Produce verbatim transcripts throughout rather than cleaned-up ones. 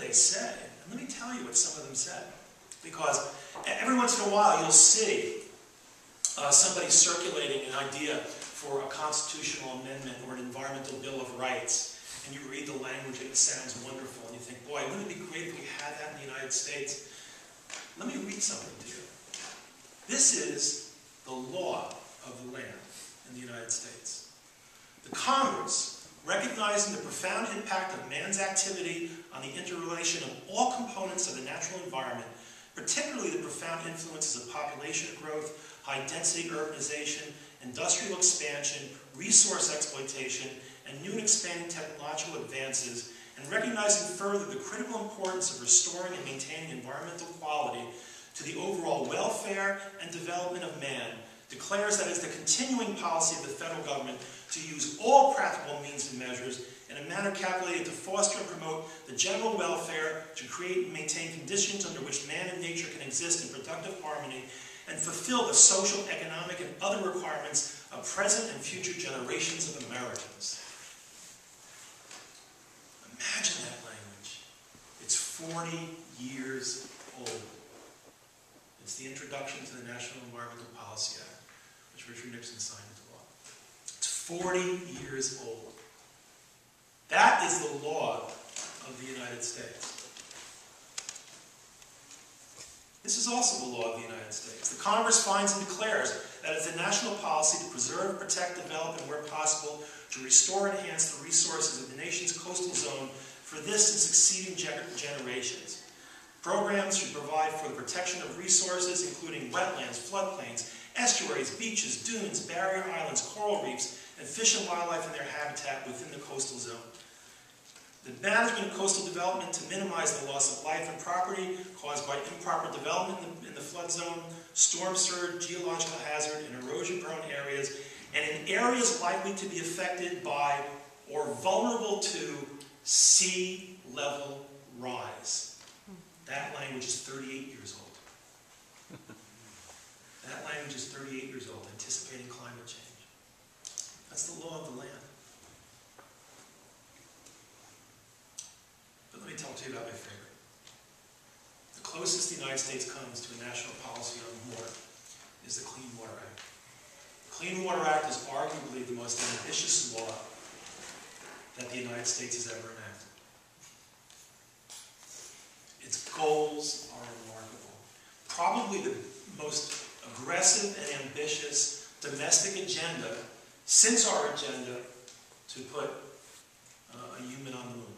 they say. And let me tell you what some of them said. Because every once in a while you'll see uh, somebody circulating an idea for a constitutional amendment or an environmental bill of rights. And you read the language and it sounds wonderful. And you think, boy, wouldn't it be great if we had that in the United States? Let me read something to you. This is the law of the land in the United States. The Congress, recognizing the profound impact of man's activity on the interrelation of all components of the natural environment, particularly the profound influences of population growth, high-density urbanization, industrial expansion, resource exploitation, and new and expanding technological advances, and recognizing further the critical importance of restoring and maintaining environmental quality to the overall welfare and development of man, declares that it's the continuing policy of the federal government to use all practical means and measures in a manner calculated to foster and promote the general welfare, to create and maintain conditions under which man and nature can exist in productive harmony, and fulfill the social, economic, and other requirements of present and future generations of Americans. Imagine that language. It's forty years old. It's the introduction to the National Environmental Policy Act, which Richard Nixon signed into law. It's forty years old. That is the law of the United States. This is also the law of the United States. The Congress finds and declares that it's a national policy to preserve, protect, develop, and where possible, to restore and enhance the resources of the nation's coastal zone for this and succeeding generations. Programs should provide for the protection of resources, including wetlands, floodplains, estuaries, beaches, dunes, barrier islands, coral reefs, and fish and wildlife in their habitat within the coastal zone. The management of coastal development to minimize the loss of life and property caused by improper development in the, in the flood zone, storm surge, geological hazard, and erosion-prone areas, and in areas likely to be affected by or vulnerable to sea level rise. That language is thirty-eight years old. That language is thirty-eight years old, anticipating climate change. That's the law of the land. But let me talk to you about my favorite. The closest the United States comes to a national policy on water is the Clean Water Act. The Clean Water Act is arguably the most ambitious law that the United States has ever enacted. Its goals are remarkable. Probably the most aggressive and ambitious domestic agenda since our agenda to put uh, a human on the moon.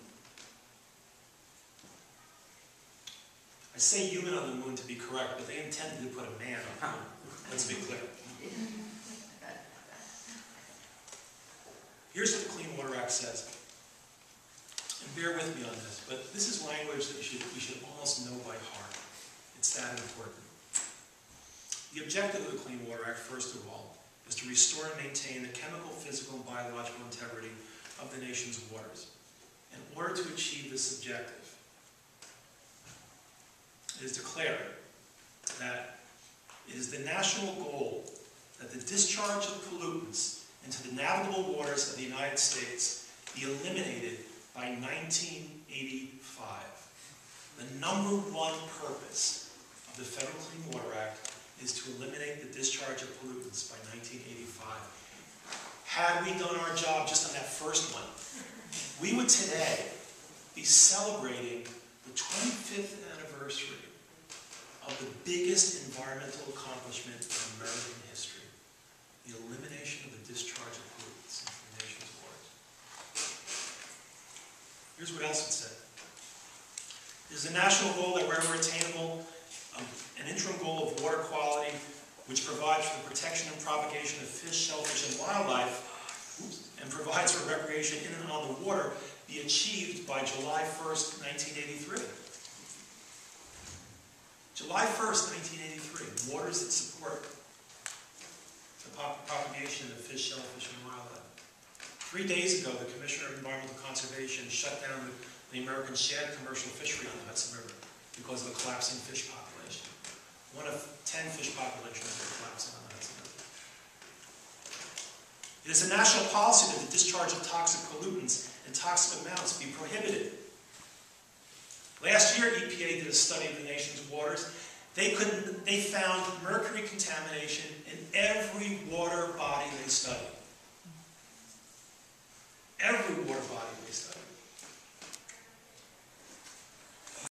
I say human on the moon to be correct, but they intended to put a man on the moon. Let's be clear. Here's what the Clean Water Act says. And bear with me on this, but this is language that you should, you should almost know by heart. It's that important. The objective of the Clean Water Act, first of all, is to restore and maintain the chemical, physical, and biological integrity of the nation's waters. In order to achieve this objective, it is declared that it is the national goal that the discharge of pollutants into the navigable waters of the United States be eliminated by nineteen eighty-five. The number one purpose of the Federal Clean Water Act is to eliminate the discharge of pollutants by nineteen eighty-five. Had we done our job just on that first one, we would today be celebrating the twenty-fifth anniversary of the biggest environmental accomplishment in American history, the elimination of the discharge of pollutants into the nation's waters. Here's what else it said. It is a national goal that wherever attainable, um, an interim goal of water quality which provides for the protection and propagation of fish, shellfish, and wildlife, oops, and provides for recreation in and on the water, be achieved by July first, nineteen eighty-three. July first, nineteen eighty-three, waters that support the propagation of fish, shellfish, and wildlife. Three days ago, the Commissioner of Environmental Conservation shut down the, the American shad commercial fishery on the Hudson River because of a collapsing fish population. One of ten fish populations are collapsing on the Hudson River. It is a national policy that the discharge of toxic pollutants and toxic amounts be prohibited. Last year, E P A did a study of the nation's waters. They couldn't, they found mercury contamination in every water body they studied. Every water body they studied.